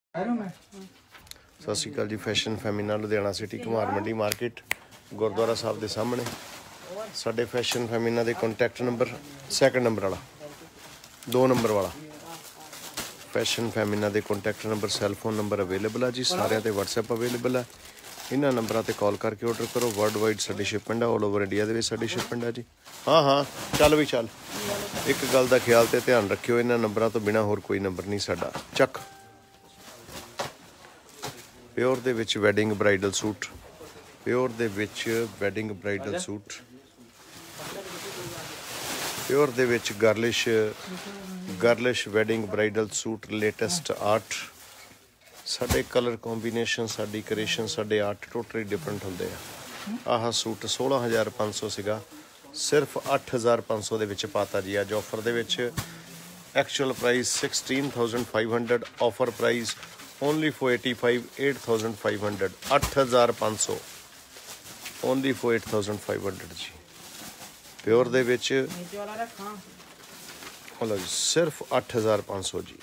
सत श्री अकाल जी। Fashion Femina Ludhiana city Ghumar Mandi market Gurdwara Sahib के सामने साढ़े फैशन फैमिना के कॉन्टैक्ट नंबर सैकंड नंबर वाला 2 नंबर वाला फैशन फैमिना के contact number cellphone number available है जी। सारे ते वट्सएप अवेलेबल है। इन्होंने नंबरों पर कॉल करके ऑर्डर करो। वर्ल्ड वाइड साडी शिपमेंट है। ऑल ओवर इंडिया के साडी शिपमेंट है जी। हाँ हाँ चल भी चल। एक गल का ख्याल तो ध्यान रखियो, इन्होंने नंबरों तो बिना होर कोई नंबर नहीं साडा। चक प्योर दे विच वैडिंग ब्राइडल सूट, प्योर दे विच वैडिंग ब्राइडल सूट, प्योर दे विच girlish wedding bridal suit latest art. साडे कलर कॉम्बीनेशन साडी क्रिएशन साडे आर्ट टोटली डिफरेंट होंदे आ। आह सूट 16,500 सीगा, सिर्फ 8,500 दे विच पाता जी। अज ऑफर दे विच actual price 16,500, offer price only for 85 8,500 8,500 only for 8,500 जी। प्योर दे विच सिर्फ 8,500 जी।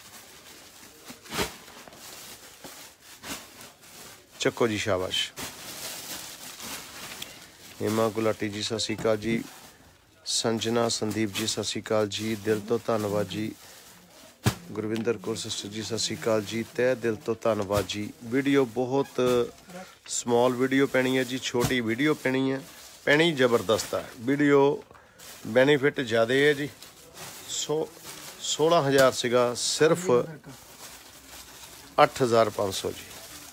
चक्को जी शाबाश। हेमा गुलाटी जी सत श्री अकाल जी। संजना संदीप जी सत श्री अकाल जी। दिल तो धन्नवाद जी। गुरविंदर कौर सिस्टर जी सत श्री अकाल जी। तह दिल तो धन्नवाद जी। वीडियो बहुत स्मॉल वीडियो पैनी है जी, छोटी वीडियो पैनी है, पैनी जबरदस्त है वीडियो, बेनीफिट ज़्यादा है जी। 16,000 सीगा, सिर्फ 8,500 जी।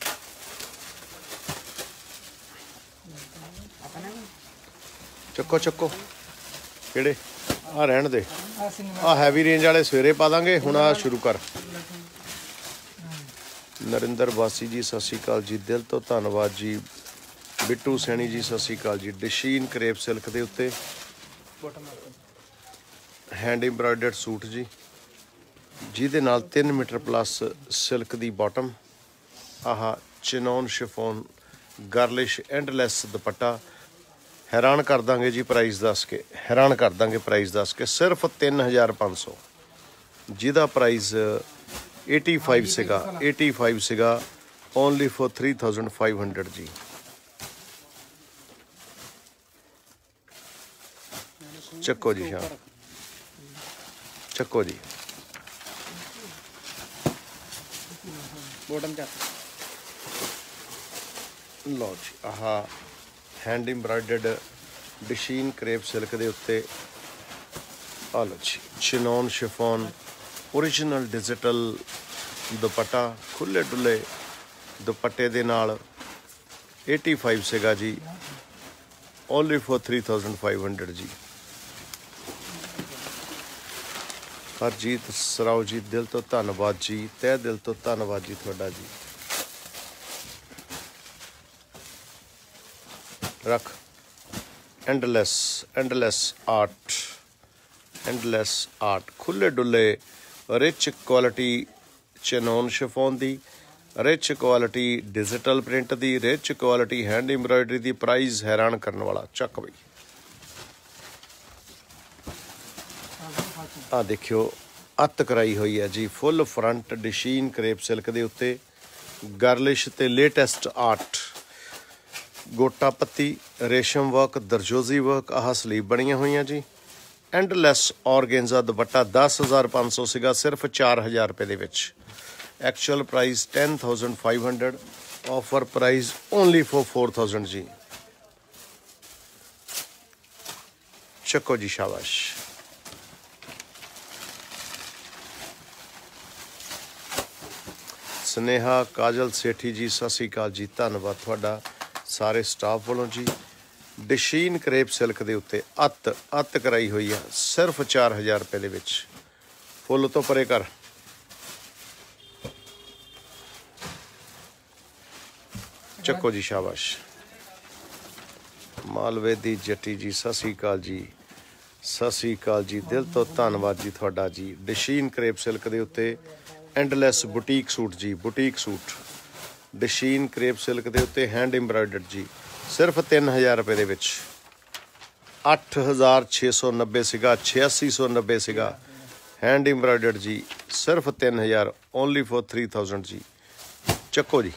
चक्को चक्को किहड़े आ रहन दे, आ हैवी रेंज वाले सवेरे पा देंगे। हुण आ शुरू कर। नरिंदर वासी जी सत श्री अकाल जी। दिल तो धन्नवाद जी। बिट्टू सैनी जी सत श्री अकाल जी। डशीन करेप सिल्क के उत्ते हैंड एम्ब्रॉयडर्ड सूट जी, जिहदे नाल 3 मीटर प्लस सिल्क दी बॉटम। आह chinon chiffon girlish endless dupatta. हैरान कर देंगे जी प्राइस दस के, हैरान कर देंगे प्राइस दस के। सिर्फ 3,500, जिहदा प्राइस 85 सीगा, 85 सीगा, ओनली फॉर 3,500 जी। चक्को जी शाह, चक्को जी। लो जी आह हैंड एम्ब्रॉयडर्ड डशीन करेप सिल्क के उत्ते आ लो जी chinon chiffon original digital dupatta, खुले डुले दुपट्टे दे नाल 85 सीगा जी, ओनली फॉर 3,500 जी। हरजीत सराव जी दिल तो धन्नवाद जी। तह दिल तो धन्नवाद जी थोड़ा जी। रख एंडलैस आर्ट, एंडलैस आर्ट, खुले डुले रिच क्वालिटी चिनॉन शिफोन दी, रिच क्वालिटी डिजिटल प्रिंट दी, रिच क्वालिटी हैंड एम्ब्रॉयडरी दी। प्राइस हैरान करने वाला। चक बई आ देखियो अत कराई हुई है जी। फुल फ्रंट डशीन करेप सिल्क के उत्ते गर्लिश ते लेटेस्ट आर्ट, गोटा पत्ती, रेशम वर्क, दरजोजी वर्क। आह स्लीव बनिया हुई जी। एंडलैस ऑर्गेंजा दुपट्टा 10,500 सीगा, सिर्फ 4,000 रुपये दे विच। Actual price 10,500, offer price only for 4,000 जी। चक्को जी शाबाश। स्नेहा काजल सेठी जी सत श्री अकाल जी। धन्नवाद तुहाडा सारे स्टाफ वालों जी। डशीन करेप सिल्क के उत्ते अत कराई हुई है, सिर्फ 4,000 रुपये दे विच। फुल तो परे कर। चक्को जी शाबाश। मालवे दी जट्टी जी सत श्री अकाल जी। सत श्री अकाल जी। दिल तो धन्नवाद जी थोड़ा जी। डशीन करेप सिल्क के उत्ते एंडलैस बुटीक सूट जी, बुटीक सूट डशीन करेप सिल्क के उत्ते हैंड एम्ब्रॉयडर्ड जी, सिर्फ 3,000 रुपये दे विच। 8,690 सीगा, 8,690 सीगा। हैंड एम्ब्रॉयडर्ड जी, सिर्फ 3,000, ओनली फॉर 3,000 जी। ਚੱਕੋ ਜੀ।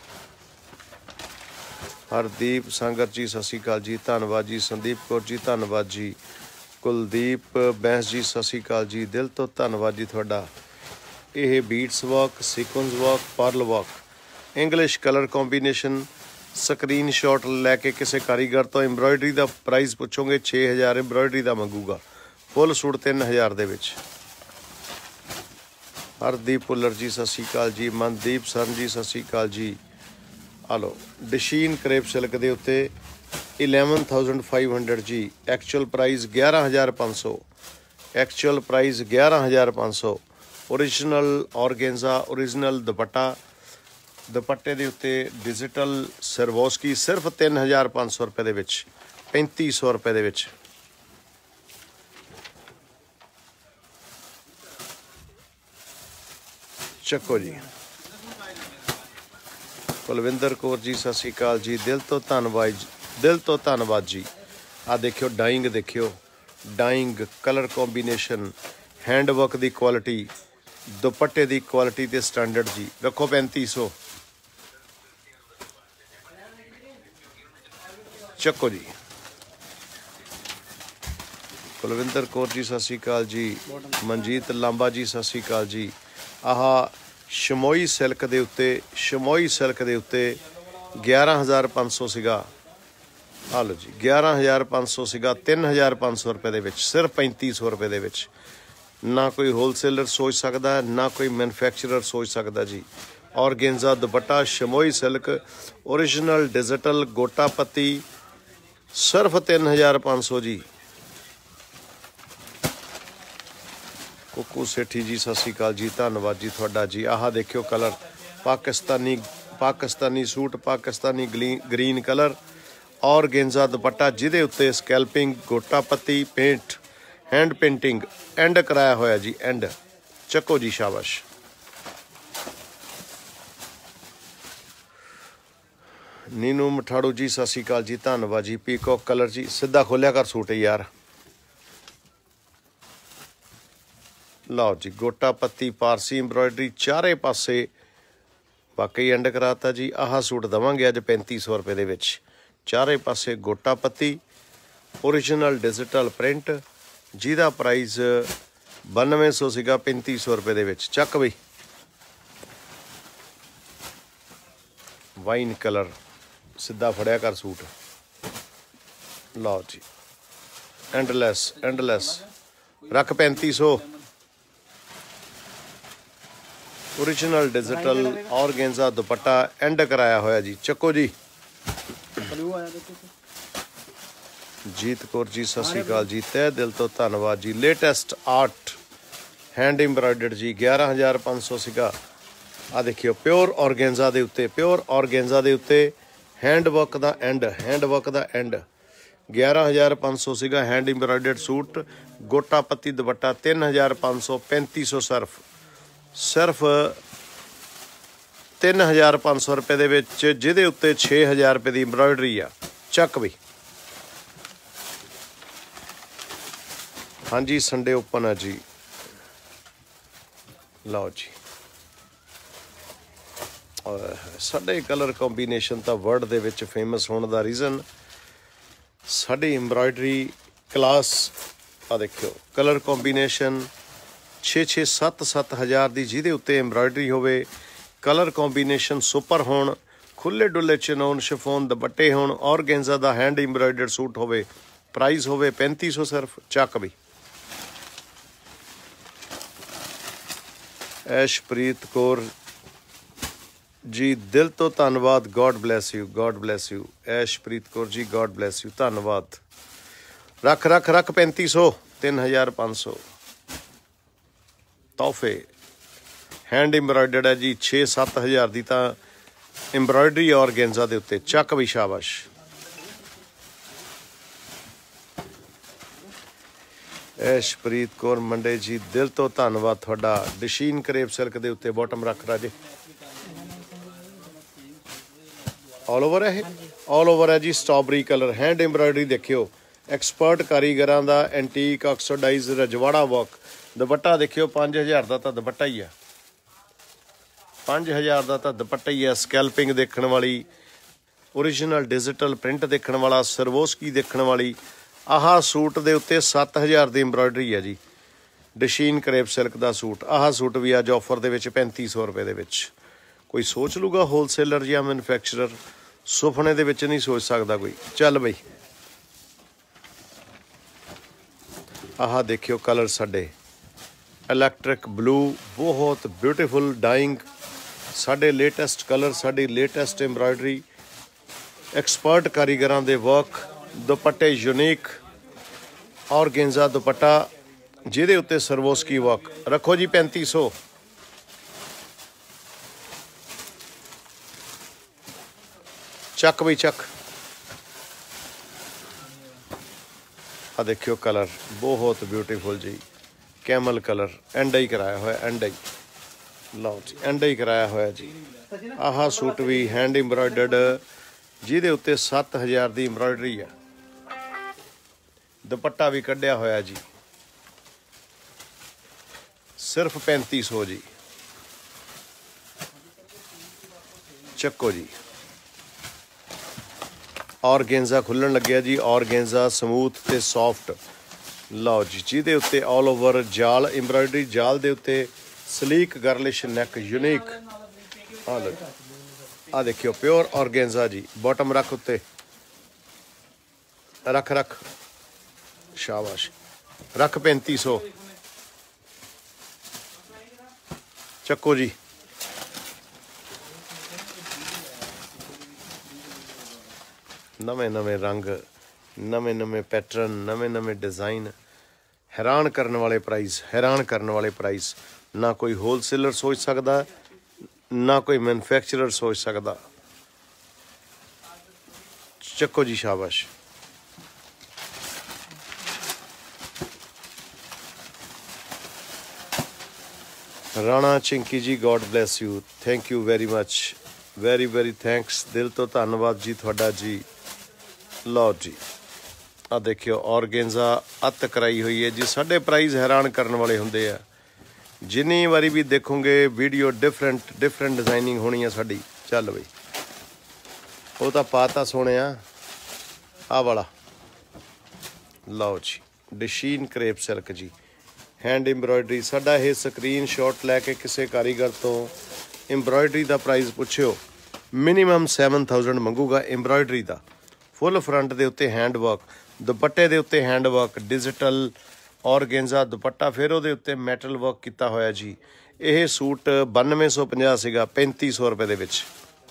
ਹਰਦੀਪ ਸੰਗਤ ਜੀ ਸਤਿ ਸ਼੍ਰੀ ਅਕਾਲ ਜੀ, ਧੰਨਵਾਦ ਜੀ। ਸੰਦੀਪ ਕੌਰ ਜੀ ਧੰਨਵਾਦ ਜੀ। ਕੁਲਦੀਪ ਬੈਂਸ ਜੀ ਸਤਿ ਸ਼੍ਰੀ ਅਕਾਲ ਜੀ, ਦਿਲ ਤੋਂ ਧੰਨਵਾਦ ਜੀ ਤੁਹਾਡਾ। ਇਹ beads work, sequence work, pearl work, English colour combination screenshot ਲੈ ਕੇ ਕਿਸੇ ਕਾਰੀਗਰ ਤੋਂ ਐਮਬਰਾਇਡਰੀ ਦਾ ਪ੍ਰਾਈਸ ਪੁੱਛੋਗੇ 6000 ਐਮਬਰਾਇਡਰੀ ਦਾ ਮੰਗੂਗਾ। ਫੁੱਲ ਸੂਟ 3000 ਦੇ ਵਿੱਚ। ਹਰਦੀਪ ਭੁੱਲਰ ਜੀ ਸਤਿ ਸ਼੍ਰੀ ਅਕਾਲ ਜੀ। ਮਨਦੀਪ ਸਰਨ ਜੀ ਸਤਿ ਸ਼੍ਰੀ ਅਕਾਲ ਜੀ। ਆ ਲਓ ਡਿਸ਼ੀਨ ਕਰੇਪ ਸਿਲਕ ਦੇ ਉੱਤੇ 11500 ਜੀ। Actual price 11500, actual price 11500। Original organza, original dupatta, ਦੁਪੱਟੇ ਦੇ ਉੱਤੇ ਡਿਜੀਟਲ ਸਰਵੋਸਕੀ ਸਿਰਫ 3500 ਰੁਪਏ ਦੇ ਵਿੱਚ, 3500 ਰੁਪਏ ਦੇ ਵਿੱਚ। ਚੱਕੋ ਜੀ। ਕੁਲਵਿੰਦਰ ਕੌਰ ਜੀ ਸਤਿ ਸ਼੍ਰੀ ਅਕਾਲ ਜੀ, ਦਿਲ ਤੋਂ ਧੰਨਵਾਦ, ਦਿਲ ਤੋਂ ਧੰਨਵਾਦ ਜੀ। ਆ ਦੇਖਿਓ ਡਾਇੰਗ, ਦੇਖਿਓ dyeing colour combination, hand work की क्वालिटी, दुपट्टे की क्वालिटी ते स्टैंडर्ड जी। रखो 3500। चक्को जी। कुलविंदर कौर जी सत श्री अकाल जी। मनजीत लांबा जी सत श्री अकाल जी। आह शमोई सिल्क के उत्ते, शमोई सिल्क के उत्ते 11500 सीगा। आ लो जी 11500 सीगा, 3500 रुपए दे विच, सिर्फ 3500 रुपए दे विच। ना कोई होलसेलर सोच सकता है, ना कोई मैनुफैक्चरर सोच सकता जी। Organza dupatta, chamois silk, original digital gota patti, सिर्फ 3500 जी। कुकू सेठी जी सत श्री अकाल जी, धन्नवाद जी थोड़ा जी। आह देखियो colour Pakistani, Pakistani suit, Pakistani green colour, organza dupatta जिहदे उत्ते स्कैल्पिंग, गोटा पत्ती, पेंट, हैंड पेंटिंग, एंड कराया होया जी, एंड। चक्को जी शाबाश। नीनू मठाड़ू जी सत श्री अकाल जी, धन्नवाद जी। पीकॉक कलर जी, सीधा खोलिया कर सूट है यार। लो जी गोटा पत्ती, पारसी एम्ब्रॉयडरी चारे पासे, वाकई एंड कराता जी। आह सूट देवांगे अज 3500 रुपए दे विच। चारे पासे gota patti, original digital print, जिहदा प्राइस 9200 सीगा, 3500 रुपए दे विच। चक बई। वाइन कलर, सीधा फड़िया कर सूट। लो जी एंडलैस, एंडलैस रख 3500। ओरिजिनल डिजिटल ऑर्गेन्जा दुपट्टा, एंड कराया होया जी। चक्को जी। जीत कौर जी सत श्री अकाल जी, तह दिल तो धन्नवाद जी। लेटेस्ट आर्ट हैंड एम्ब्रॉयडर्ड जी, 11500 सीगा। आ देखियो प्योर ऑर्गेन्जा दे उत्ते, प्योर ऑर्गेन्जा दे उत्ते हैंड वर्क दा एंड, हैंड वर्क दा एंड। 11500 सीगा हैंड एम्ब्रॉयडर्ड सूट, गोटा पत्ती दुपट्टा 3500, 3500 सिर्फ, सिर्फ 3500 रुपए दे विच, जिहदे उत्ते 6000 रुपए दी एम्ब्रॉयडरी आ। चक बई। हाँ जी संडे ओपन है जी। लो जी साडे कलर कॉम्बीनेशन तो वर्ल्ड दे विच फेमस होने का रीजन साडी एम्ब्रॉयडरी क्लास। आ देखियो कलर कॉम्बीनेशन 6-6, 7-7 हज़ार की, जिहदे उत्ते एम्ब्रॉयडरी होवे, कलर कॉम्बीनेशन सुपर होण, खुले डुले चिनोन शिफोन दुपट्टे होण, ऑर्गेन्जा दा हैंड एम्ब्रॉयडर्ड सूट होवे, प्राइस होवे 3500 सिर्फ। चक बई। ऐशप्रीत कौर जी दिल तो धन्नवाद, God bless you, God bless you. Aishpreet Kaur ji God bless you, धन्नवाद। रख रख रख 3500, 3500 तोहफे। हैंड एम्ब्रॉयडर्ड है जी, 6-7 हज़ार की तो एम्ब्रॉयडरी ऑर्गेन्जा दे उत्ते। चक भी शाबाश। ऐशप्रीत कौर मंडे जी दिल तो धन्नवाद थोड़ा। डशीन करेप सिल्क के उत्ते बॉटम रख राजे, ऑल ओवर है, ऑल ओवर है जी। स्ट्रॉबेरी कलर हैंड एम्ब्रॉयडरी देखियो, एक्सपर्ट कारीगरां दा, एंटीक ऑक्सीडाइज रजवाड़ा वर्क। दुपट्टा देखियो 5000 का तो दुपट्टा ही है। 5000 ਦਾ ਤਾਂ ਦੁਪੱਟਾ ही है। स्कैल्पिंग देखने वाली, ओरिजिनल डिजिटल प्रिंट देखने वाला, सरवोस्की देखने वाली। आह सूट के उत्ते 7000 की एम्ब्रॉयडरी है जी। डशीन करेप सिल्क का सूट। आह सूट भी अज ऑफर के 3500 रुपए के। कोई सोच लूगा होलसेलर या मैन्युफैक्चरर, सुपने दे विच नहीं सोच सकता कोई। चल बई आह देखियो कलर साडे इलैक्ट्रिक ब्लू, बहुत ब्यूटीफुल डाइंग, साडे लेटेस्ट कलर, साडी लेटेस्ट एम्ब्रॉयडरी, एक्सपर्ट कारीगरां दे वर्क, दुपट्टे यूनीक ऑर्गेन्जा दुपट्टा जिहदे उत्ते सरवोस्की वर्क। रखो जी 3500। चक बई चक। आ देखियो कलर बहुत ब्यूटीफुल जी, कैमल कलर, एंडा ही कराया हुआ, एंडा ही लो जी, एंडा ही कराया हुआ जी। आह सूट भी हैंड एम्ब्रॉयडर्ड, जिहदे उत्ते 7000 की एम्ब्रॉयडरी है। दुपट्टा भी कढ़िया होया जी, सिर्फ 3500 जी। चक्को जी ऑर्गेन्जा खुलन लग्या जी, ऑर्गेन्जा समूथ ते सॉफ्ट। लो जी, जिहदे उत्ते ऑल ओवर जाल एम्ब्रॉयडरी, जाल दे उत्ते सलीक गर्लिश नैक यूनीक। आ लो आ देखियो प्योर ऑर्गेन्जा जी। बॉटम रख उत्ते, रख रख, शाबाश, रख 3500। चक्को जी नवे नवे रंग, नवे नवे पैटर्न, नवे नवे डिज़ाइन, हैरान करने वाले प्राइस, हैरान करने वाले प्राइस। ना कोई होलसेलर सोच सकता, ना कोई मैन्युफैक्चरर सोच सकता। चक्को जी शाबाश। Rana Chinki ji God bless you, thank you very much, very very thanks, दिल तो धन्नवाद जी थोड़ा जी। लो जी आ देखियो ऑर्गेन्जा अत कराई हुई है जी। साढ़े प्राइस हैरान करने वाले होंगे आ, जिन्नी वारी भी देखोगे वीडियो डिफरेंट डिफरेंट डिजाइनिंग होनी है साड़ी। चल बई वो तो पाता सोने आ वाला। लो जी डशीन करेप सिल्क जी, हैंड एम्ब्रॉयडरी। साडा ये स्क्रीन शॉट लैके किसी कारीगर तो एम्ब्रॉयडरी का प्राइस पुछियो, मिनीमम 7000 मंगूगा एम्ब्रॉयडरी का। फुल फ्रंट के उत्ते हैंड वर्क, दुपट्टे के उत्ते hand work, digital organza dupatta, फिर वो उत्ते मैटल वर्क किया होया जी। यह सूट 9250 सीगा, 3500 रुपए दे विच।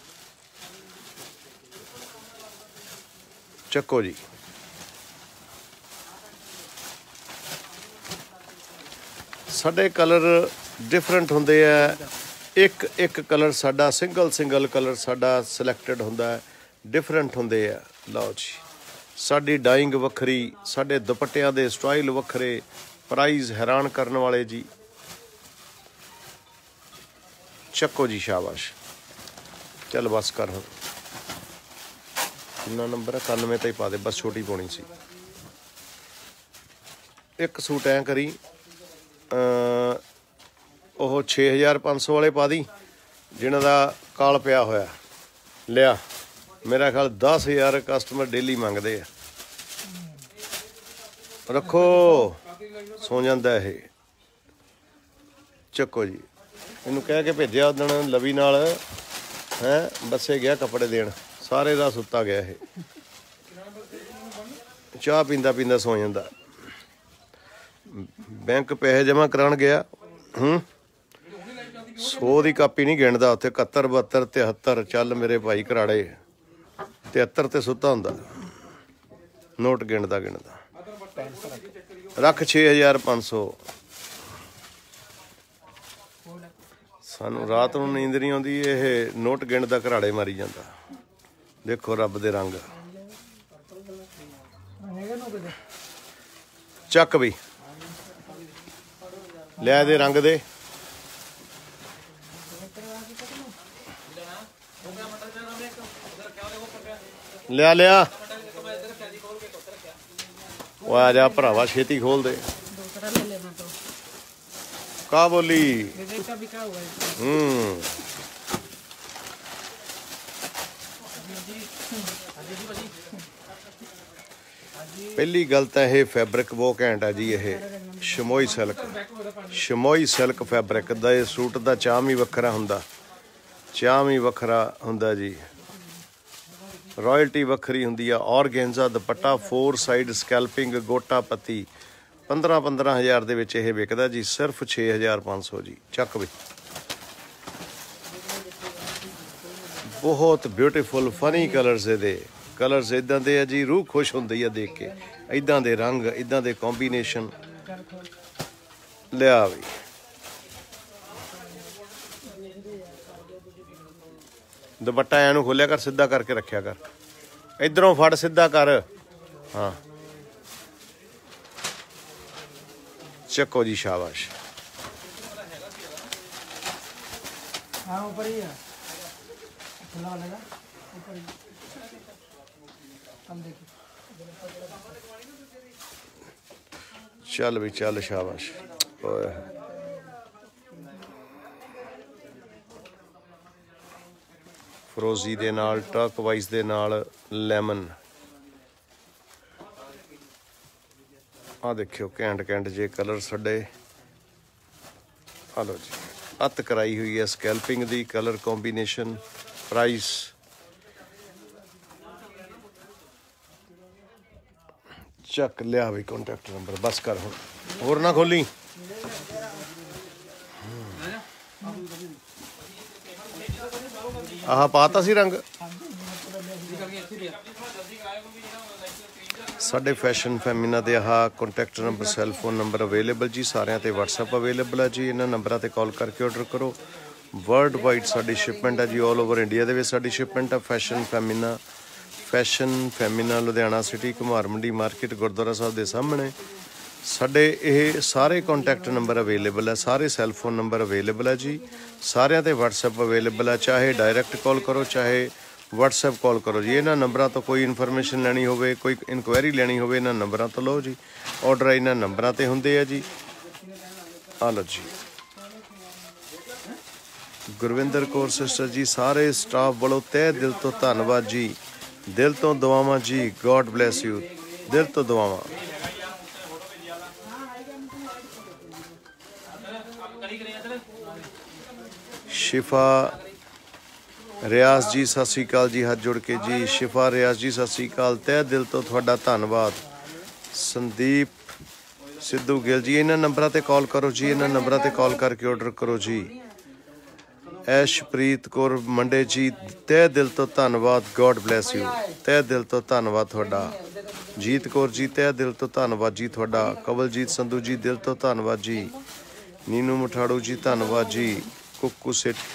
चक्को जी साडे कलर डिफरेंट होंदे आ, एक एक कलर साडा सिंगल सिंगल कलर साडा सिलैक्टेड होंदा है, डिफरेंट होंदे आ। लो जी साडी डाइंग वखरी, साडे दुपट्टियां दे स्टाइल वखरे, प्राइस हैरान करने वाले जी। चक्को जी शाबाश। चल बस कर हम कितना नंबर है, 91 तो ही पा दे, बस छोटी पानी सी। एक सूट ऐ करी ਉਹ 6500 वाले पा दी, जिन्हों का काल पिया होया लिया। मेरा ख्याल 10000 कस्टमर डेली मंगते हैं। रखो सो जाता है। चक्को जी इनू कह के भेजा उदण लवी नाल है, बसे गया कपड़े देन, सारे दा सुता गया है। चाह पींदा पींदा सो जाता। बैंक पैसे जमा करान गया, 100 की कापी नहीं गिणदा उत्थे, 71 72 73। चल मेरे भाई घराड़े 73 ते सुता हुंदा, नोट गिणदा गिणदा। रख 6500। सानू रात नूं नींद नहीं आउंदी, ये नोट गिणदा घराड़े मारी जांदा। देखो रब दे रंग। चक भी लिया दे रंग दे। लिया लिया वो आ जा भरावा, छेती खोल दे। का बोली पहली गल तो यह फैब्रिक बहुत घैंट है जी। ये शमोई सिल्क फैब्रिक दा सूट का चाम ही वखरा हुंदा, चाम ही वखरा हुंदा जी। रॉयल्टी वखरी हुंदी है। ऑर्गेन्जा दुपट्टा 4 साइड स्कैल्पिंग गोटा पत्ती 15-15 हज़ार दे विच यह विकदा जी। सिर्फ 6500 जी। चक भी बहुत ब्यूटीफुल फनी कलर्स ये कलर्स इदां दे जी। रूह खुश हुंदी है देख के। इदां दे रंग इदां दे कॉम्बीनेशन लिया भी। दुपट्टा एनू खोलिया कर, सीधा करके रखिया कर, इधरों फड़ सीधा कर। हाँ चको जी शाबाश। चल भी चल शाबाश। फरोजी दे नाल टर्कवाइज दे नाल लैमन। आ देखियो घैंट घैंट जे कलर साडे। हलो जी अत कराई हुई है स्कैल्पिंग दी कलर कॉम्बीनेशन। प्राइस चक लिया भी कॉन्टैक्ट नंबर। बस कर हुण होर ना खोली। आह पाता सी रंग। साडे फैशन फैमिना दे आह contact number cell phone number available जी। सारिਆਂ ते WhatsApp अवेलेबल है जी। इन्हां नंबरां ते कॉल करके ऑर्डर करो। वर्ल्ड वाइड साडी शिपमेंट है जी। ऑल ओवर इंडिया दे विच साडी शिपमेंट है। Fashion Femina Ludhiana city Ghumar Mandi market Gurdwara Sahib के सामने। साडे ये सारे कॉन्टैक्ट नंबर अवेलेबल है, सारे सैल फोन नंबर अवेलेबल है जी। सारिਆਂ ते WhatsApp अवेलेबल है। चाहे डायरैक्ट कॉल करो चाहे WhatsApp कॉल करो जी। इन्हां नंबरां तो कोई इन्फॉर्मेशन लैनी होवे, कोई इनक्वायरी लैनी होवे, इन्हां नंबरां तो लो जी। ऑर्डर इन्हां नंबरां ते हुंदे आ जी। आ लो जी। गुरविंदर कौर सिस्टर जी सारे स्टाफ वालों तह दिल तो धन्नवाद जी। दिल तो दुआवां जी। God bless you. दिल तो दुआवां। शिफा रियाज जी सत श्री अकाल जी। हाथ जोड़ के जी। शिफा रियाज जी सत श्री अकाल। तह दिल तो तुहाडा धन्नवाद। संदीप सिद्धू गिल जी इन्हां नंबरां ते कॉल करो जी। इन्हां नंबरां ते कॉल करके ऑर्डर करो जी। ऐशप्रीत कौर मंडे जी तह दिल तो धन्नवाद। God bless you. तह दिल तो धन्नवाद तुहाडा। जीत कौर जी तह दिल तो धन्नवाद जी तुहाडा। कवलजीत संधू जी दिल तो धन्नवाद जी। नीनू मठाड़ू जी धन्नवाद जी। कुक्कू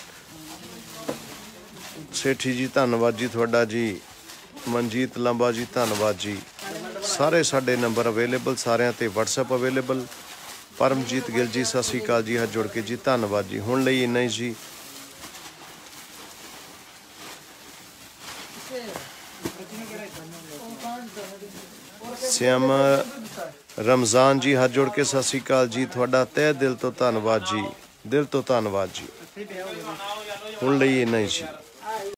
सेठी जी धन्नवाद जी तुहाडा जी। मनजीत लांबा जी धन्नवाद जी। सारे साडे नंबर अवेलेबल, सारिਆਂ ते WhatsApp अवेलेबल। परमजीत गिल जी सत श्री अकाल जी। हाथ जोड़ के जी धन्नवाद जी। हुण लई इन्ना ही जी। श्याम रमज़ान जी हाथ जोड़ के सत श्री अकाल जी। तुहाडा तह दिल तो धन्नवाद जी। दिल तो धन्नवाद जी। हुण लई इन्ना ही जी।